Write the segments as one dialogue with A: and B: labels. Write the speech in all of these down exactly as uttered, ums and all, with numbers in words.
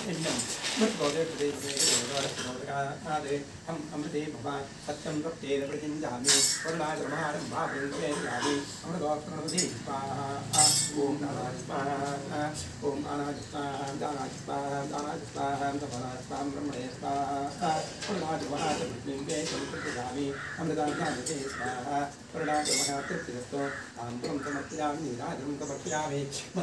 A: अमृते भवान् सत्यं प्रत्येन प्रतिञ्जामि वरुणाचरमाणं भावृङ्गे यामि अमृतोक्षणवधे स्वाहा ॐ नाराय स्वाहा ॐ नाराय स्वाहा दानाय स्वाहा दानाय स्वाहा सफलाय स्वाहा ब्रह्मणे स्वाहा वरुणाचरमाणं प्रतिञ्जामि अमृताज्ञानवधे स्वाहा वरुणाचरमाणं तृप्तिरस्तो ताम्बरं समर्पयामि नीराजं समर्पयामि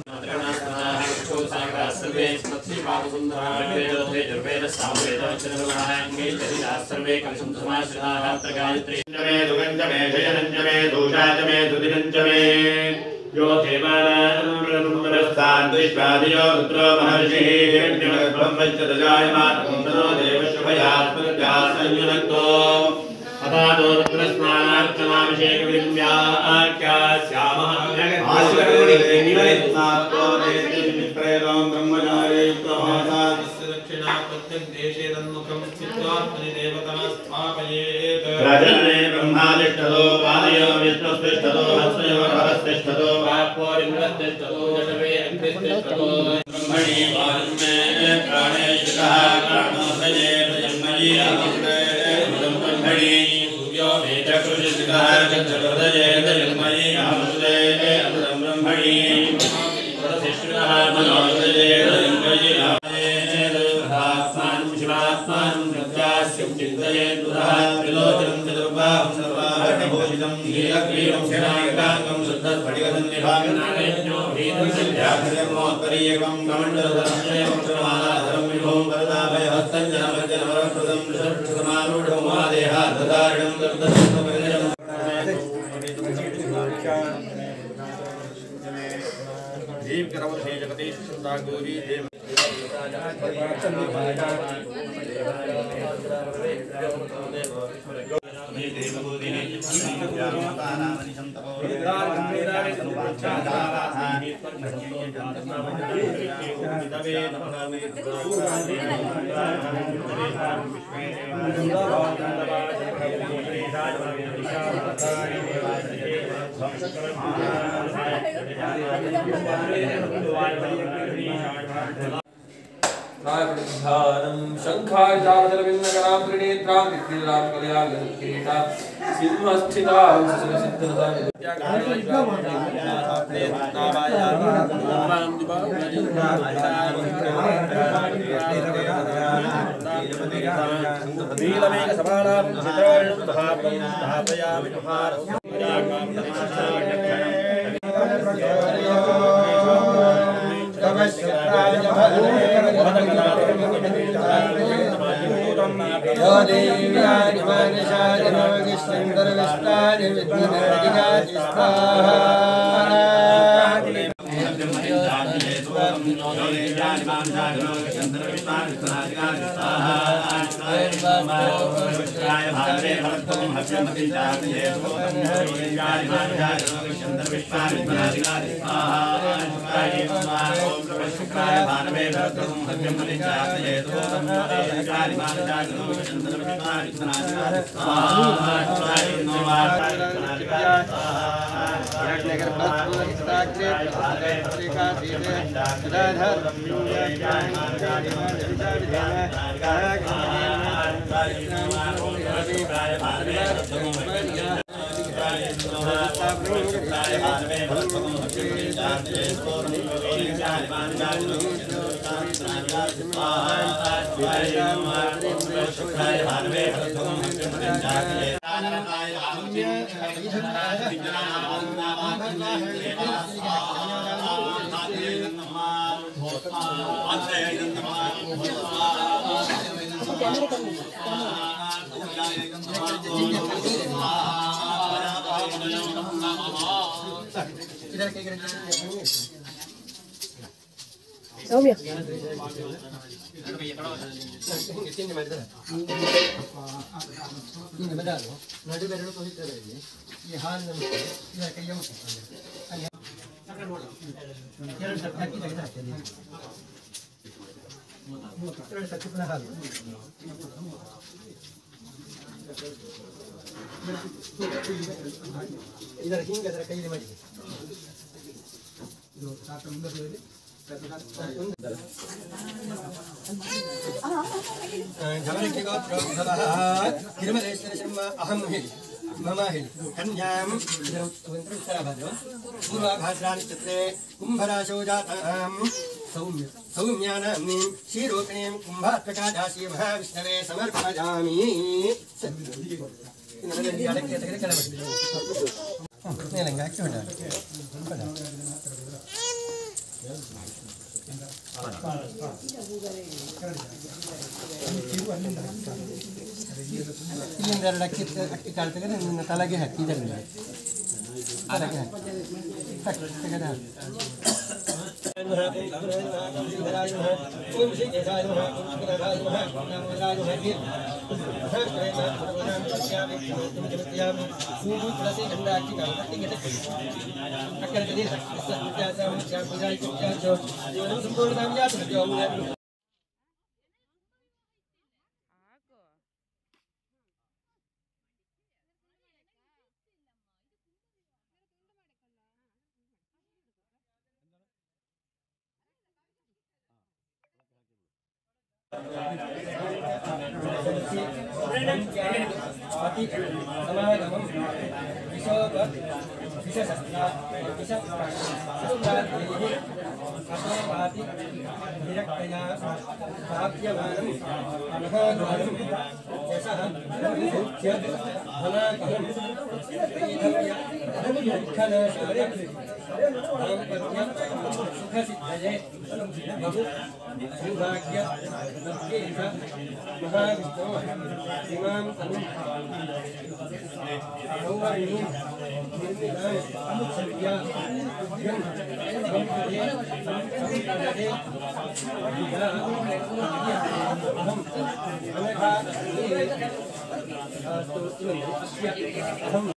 A: सर्वे कलशुद्धमाश्रिताः गायत्री मे दुगञ्जमे जयनञ्जमे दोषाजमे दुदिनञ्जमे यो देवानां विश्वादियो रुद्रो महर्षिः हिरण्यगर्भं दजायमानो देवशुभयात्मजासंयुनक्तो अपादो रुद्रस्नानार्चनाभिषेकविन्द्याख्यास्यामः देशे तन्मुखं स्थित्वा देवतास्थापयेत् राजने ब्रह्मादिष्टतो पादयो विष्णुस्तिष्ठतो हस्तयो हरस्तिष्ठतो वाक्पोरिन्द्रस्तिष्ठतो जठरे अग्निस्तिष्ठतो ब्रह्मणि वायुमे प्राणे शिरः प्राणोदये जन्मयि अमृते ब्रह्मणि सूर्यो मेचकृषिशिखः चन्द्रहृदये जन्मयि अमृते अमृतं ब्रह्मणि वरसिष्ठः मनोदये जन्मयि चिन्तयेन्दुरः त्रिलोचनं चतुर्बाहुं सर्वाभरणभूषितं नीलग्रीवं सेनायकाङ्गं शुद्धस्फटिकसन्निभागनालयज्ञो भीतं सन्ध्याघर्मोत्तरीयकं कमण्डलधरं श्रमालाधरं विभुं वरदाभयहस्तं जनमज्जनवरप्रदं ऋषभसमारूढं महादेहार्धधारिणं दर्दशस्वपरिजनं दीर्घरवधे जगति शुद्धा गौरी देव
B: नायकनिधानं शङ्खाचारजलविन्दकरां त्रिनेत्रां विक्रीडां कलयालकिरीटां सिंहस्थितां सुरसिद्धरतां
C: यो देव्यानि मानसानि नवगिष्टन्दरविष्टानि विद्मनर्गिगाति स्वाहा
D: ಸೌಮ್ಯ
C: ನಡುವೆರಡು ಪವಿತ್ರದಲ್ಲಿ ಈ ಹಾಲಿನ ಇದರ ಕೈಯ ಎರಡು ಸತಿ ಹಾಕಿ ತೆಗೆದು ಹಾಕ್ತೇನೆ ಎರಡು ಸತಿ ಪುನಃ ಹಾಲು ಇದರ ಹಿಂಗೆ ಅದರ ಕೈಯಲ್ಲಿ ಮಾಡಿದೆ ಇದು ಸಾಕು ಮುಂದೆ धवलकिगोत्रोद्भवः तिरुमलेश्वरशर्मा अहं हि मम हि कन्यां पूर्वाभाद्रानक्षत्रे कुम्भराशौ जातां सौम्य सौम्यानाम्नीं श्रीरूपिणीं कुम्भात्मकादासी महाविष्णवे समर्पयामि। ಇಲ್ಲಿಂದ ಎರಡು ಅಕ್ಕಿ ಅಕ್ಕಿ ಕಾಳು ತೆಗೆದು ನಿನ್ನ ತಲೆಗೆ ಹಾಕಿ ಇದರಲ್ಲಿ ತಲೆಗೆ ಹಾಕಿ ತೆಗೆದ सौभाग्य महाविष्णु इमां तनु सौवर्णी निर्मितां सत्या बुद्धिं संपदे संपदे अहं अनघा अहं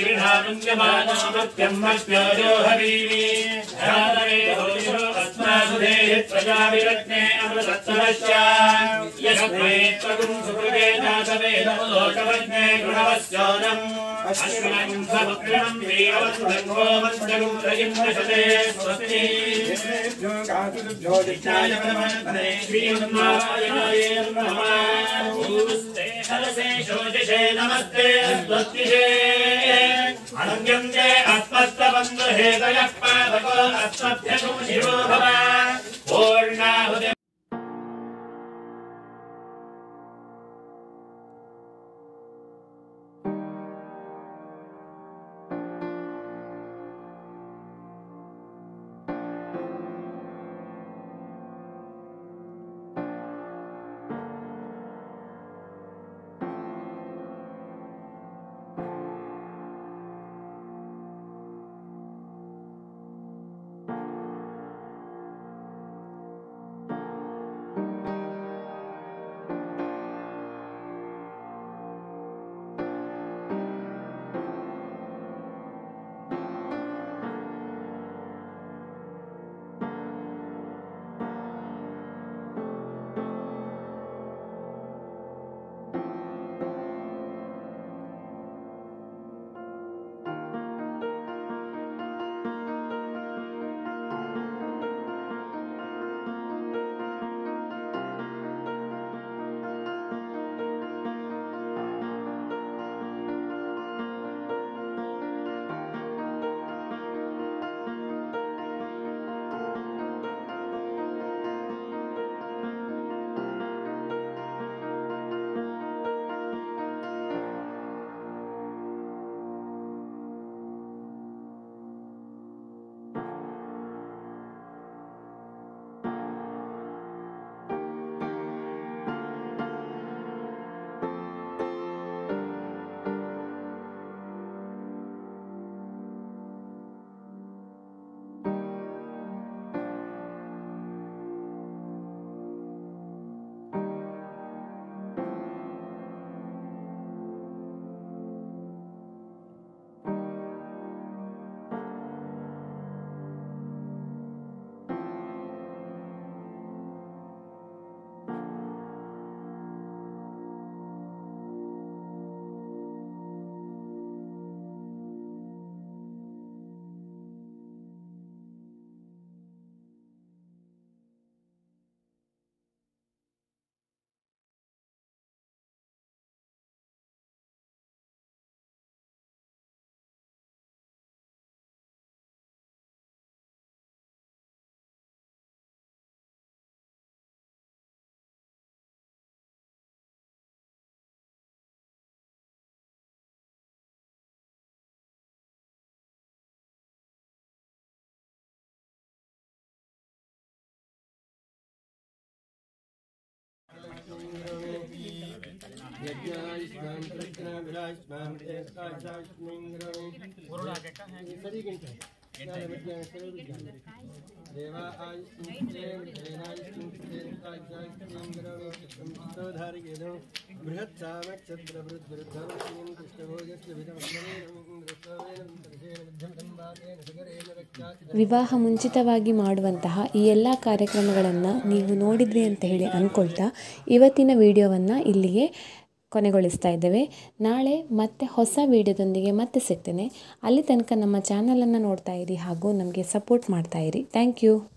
A: ब्रह्मणस्पतिः वसुदेहि प्रजाविरत्ने अमृतत्वस्य यस्मै त्वगुं सुकृते जातवेदमुलोकवज्ञे गुणवस्योदम् अश्विनं समुद्रं वीरवन्दं गोमन्दं प्रयुम्नशते स्वस्ति ज्योतिषाय परमन्त्रे श्रीमन्नारायणाय नमः ऊस्ते हरसे शोचिषे नमस्ते स्वस्तिषे अनन्यं ते अस्मत्तबन्धुहेतयः पादको अस्मभ्यगो शिरो भव पूर्णाहुति
E: ವಿವಾಹ ಮುಂಚಿತವಾಗಿ ಮಾಡುವಂತಹ ಈ ಎಲ್ಲ ಕಾರ್ಯಕ್ರಮಗಳನ್ನು ನೀವು ನೋಡಿದ್ರಿ ಅಂತ ಹೇಳಿ ಅಂದ್ಕೊಳ್ತಾ ಇವತ್ತಿನ ವಿಡಿಯೋವನ್ನು ಇಲ್ಲಿಗೆ ಕೊನೆಗೊಳಿಸ್ತಾ ಇದ್ದೇವೆ. ನಾಳೆ ಮತ್ತೆ ಹೊಸ ವಿಡಿಯೋದೊಂದಿಗೆ ಮತ್ತೆ ಸಿಗ್ತೇನೆ. ಅಲ್ಲಿ ತನಕ ನಮ್ಮ ಚಾನಲನ್ನು ನೋಡ್ತಾ ಇರಿ ಹಾಗೂ ನಮಗೆ ಸಪೋರ್ಟ್ ಮಾಡ್ತಾ ಇರಿ. Thank you.